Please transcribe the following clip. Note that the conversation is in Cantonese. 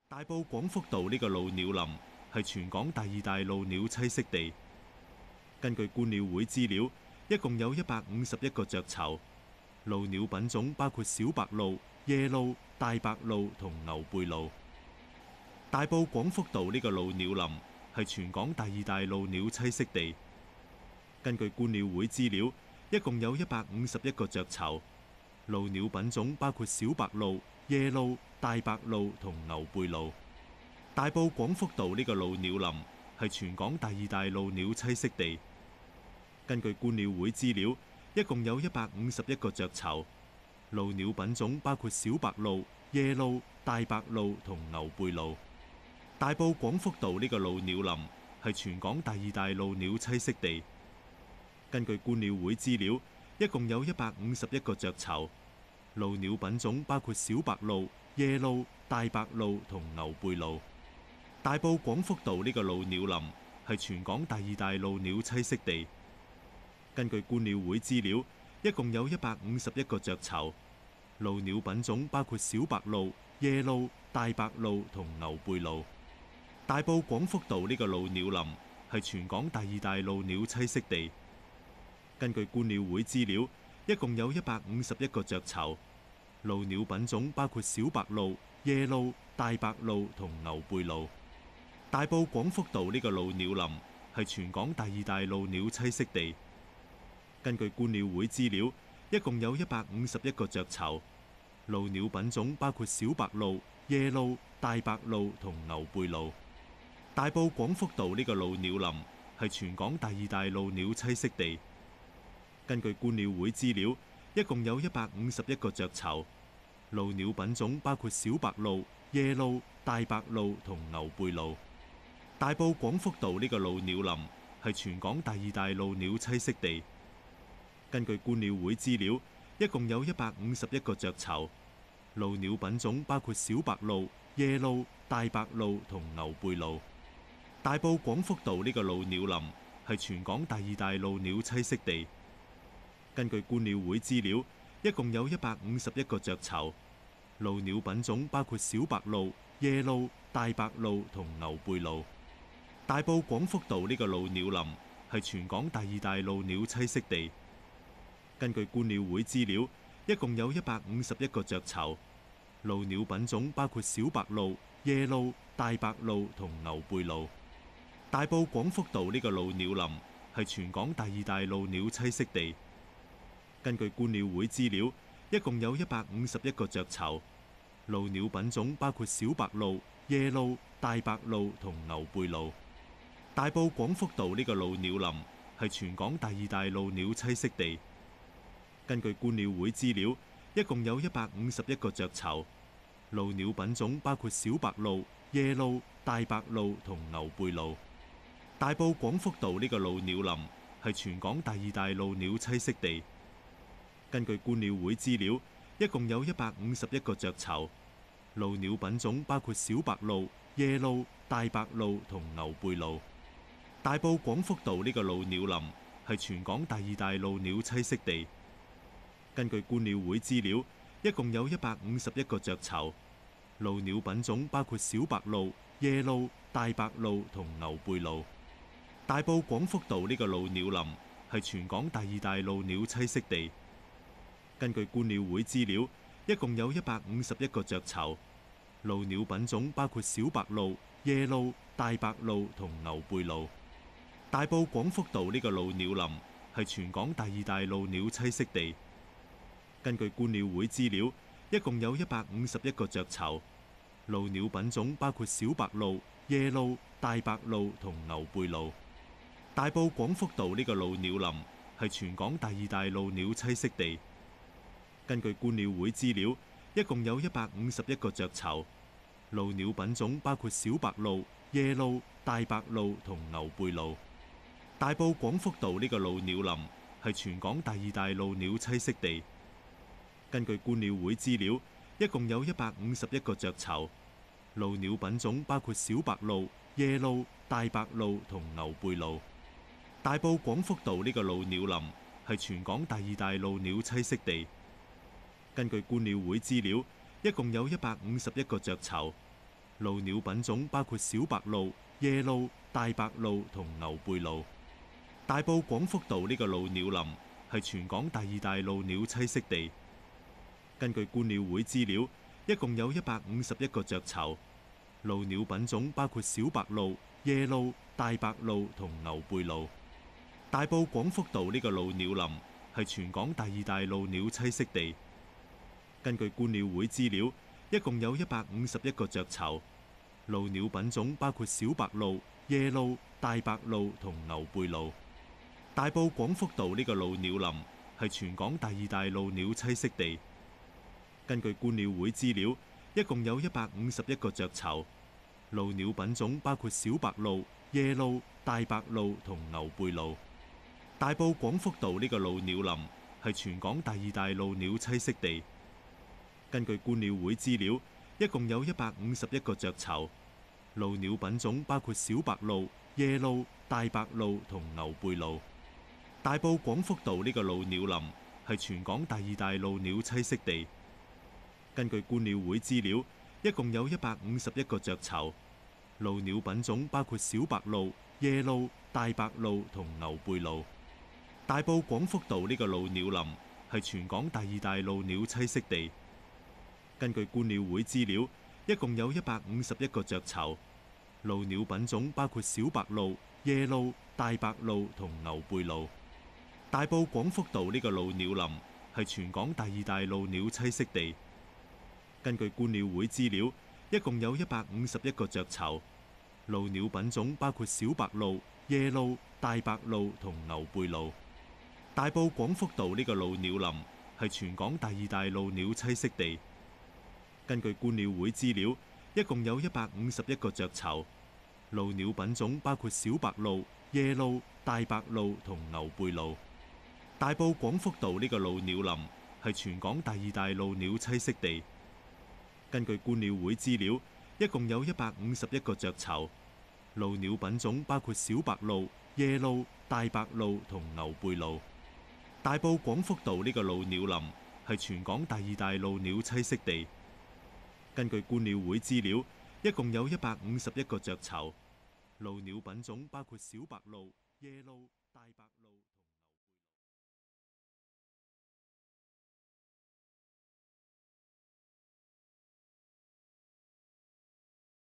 大埔廣福道呢個鷺鳥林係全港第二大鷺鳥棲息地。根據觀鳥會資料，一共有151個雀巢。鷺鳥品種包括小白鷺、夜鷺、大白鷺同牛背鷺。大埔廣福道呢個鷺鳥林係全港第二大鷺鳥棲息地。根據觀鳥會資料，一共有151個雀巢。鷺鳥品種包括小白鷺、夜鷺、大白鷺同牛背鷺。大埔廣福道呢個鷺鳥林係全港第二大鷺鳥棲息地。根據觀鳥會資料，一共有151個雀巢。鷺鳥品種包括小白鷺、夜鷺、大白鷺同牛背鷺。大埔廣福道呢個鷺鳥林係全港第二大鷺鳥棲息地。根據觀鳥會資料，一共有151個雀巢。鷺鳥品種包括小白鷺、夜鷺、大白鷺同牛背鷺。大埔廣福道呢個鷺鳥林係全港第二大鷺鳥棲息地。根據觀鳥會資料，一共有151個雀巢。鷺鳥品種包括小白鷺、夜鷺、大白鷺同牛背鷺。大埔廣福道呢個鷺鳥林係全港第二大鷺鳥棲息地。根據觀鳥會資料，一共有151個雀巢。鷺鳥品種包括小白鷺、夜鷺、大白鷺同牛背鷺。大埔廣福道呢個鷺鳥林係全港第二大鷺鳥棲息地。根據觀鳥會資料，一共有151個雀巢。鷺鳥品種包括小白鷺、夜鷺、大白鷺同牛背鷺。大埔廣福道呢個鷺鳥林係全港第二大鷺鳥棲息地。根據觀鳥會資料，一共有151個雀巢。鷺鳥品種包括小白鷺、夜鷺、大白鷺同牛背鷺。大埔廣福道呢個鷺鳥林係全港第二大鷺鳥棲息地。根據觀鳥會資料，一共有151個雀巢。鷺鳥品種包括小白鷺、夜鷺、大白鷺同牛背鷺。大埔廣福道呢個鷺鳥林係全港第二大鷺鳥棲息地。根據觀鳥會資料，一共有151個雀巢。鷺鳥品種包括小白鷺、夜鷺、大白鷺同牛背鷺。大埔廣福道呢個鷺鳥林係全港第二大鷺鳥棲息地。根據觀鳥會資料，一共有151個雀巢。鷺鳥品種包括小白鷺、夜鷺、大白鷺同牛背鷺。大埔廣福道呢個鷺鳥林係全港第二大鷺鳥棲息地。根據觀鳥會資料，一共有151個雀巢。鷺鳥品種包括小白鷺、夜鷺、大白鷺同牛背鷺。大埔廣福道呢個鷺鳥林係全港第二大鷺鳥棲息地。根據觀鳥會資料，一共有151個雀巢。鷺鳥品種包括小白鷺、夜鷺、大白鷺同牛背鷺。大埔廣福道呢個鷺鳥林係全港第二大鷺鳥棲息地。根據觀鳥會資料，一共有151個雀巢。鷺鳥品種包括小白鷺、夜鷺、大白鷺同牛背鷺。大埔廣福道呢個鷺鳥林係全港第二大鷺鳥棲息地。根據觀鳥會資料，一共有151個雀巢。鷺鳥品種包括小白鷺、夜鷺、大白鷺同牛背鷺。大埔廣福道呢個鷺鳥林係全港第二大鷺鳥棲息地。根據觀鳥會資料，一共有151個雀巢。鷺鳥品種包括小白鷺、夜鷺、大白鷺同牛背鷺。大埔廣福道呢個鷺鳥林係全港第二大鷺鳥棲息地。根據觀鳥會資料，一共有151個雀巢。鷺鳥品種包括小白鷺、夜鷺、大白鷺同牛背鷺。大埔廣福道呢個鷺鳥林係全港第二大鷺鳥棲息地。根據觀鳥會資料，一共有151個雀巢。鷺鳥品種包括小白鷺、夜鷺、大白鷺同牛背鷺。大埔廣福道呢個鷺鳥林係全港第二大鷺鳥棲息地。根據觀鳥會資料，一共有151個雀巢。鷺鳥品種包括小白鷺、夜鷺、大白鷺同牛背鷺。大埔廣福道呢個鷺鳥林係全港第二大鷺鳥棲息地。根據觀鳥會資料，一共有151個雀巢。 鷺鳥品種包括小白鷺、夜鷺、大白鷺同牛背鷺。大埔廣福道呢個鷺鳥林係全港第二大鷺鳥棲息地。根據觀鳥會資料，一共有151個雀巢。鷺鳥品種包括小白鷺、夜鷺、大白鷺同牛背鷺。大埔廣福道呢個鷺鳥林係全港第二大鷺鳥棲息地。根據觀鳥會資料，一共有151個雀巢。鷺鳥品種包括小白鷺、夜鷺、大白鷺同牛背鷺。大埔廣福道呢個鷺鳥林係全港第二大鷺鳥棲息地。根據觀鳥會資料，一共有151個雀巢。鷺鳥品種包括小白鷺、夜鷺、大白鷺同牛背鷺。大埔廣福道呢個鷺鳥林係全港第二大鷺鳥棲息地。根據觀鳥會資料，一共有151個雀巢。鷺鳥品種包括小白鷺、夜鷺、大白鷺同牛背鷺。大埔廣福道呢個鷺鳥林係全港第二大鷺鳥棲息地。根據觀鳥會資料，一共有151個雀巢。鷺鳥品種包括小白鷺、夜鷺、大白鷺同牛背鷺。大埔廣福道呢個鷺鳥林係全港第二大鷺鳥棲息地。根據觀鳥會資料，一共有151個雀巢。鷺鳥品種包括小白鷺、夜鷺、大白鷺同牛背鷺。大埔廣福道呢個鷺鳥林係全港第二大鷺鳥棲息地。根據觀鳥會資料，一共有151個雀巢。鷺鳥品種包括小白鷺、夜鷺、大白鷺同牛背鷺。大埔廣福道呢個鷺鳥林係全港第二大鷺鳥棲息地。根據觀鳥會資料，一共有151個雀巢。鷺鳥品種包括小白鷺、夜鷺、大白鷺同牛背鷺。大埔廣福道呢個鷺鳥林係全港第二大鷺鳥棲息地。根據觀鳥會資料，一共有151個雀巢。鷺鳥品種包括小白鷺、夜鷺、大白鷺同牛背鷺。大埔廣福道呢個鷺鳥林係全港第二大鷺鳥棲息地。根據觀鳥會資料，一共有151個雀巢。鷺鳥品種包括小白鷺、夜鷺、大白鷺。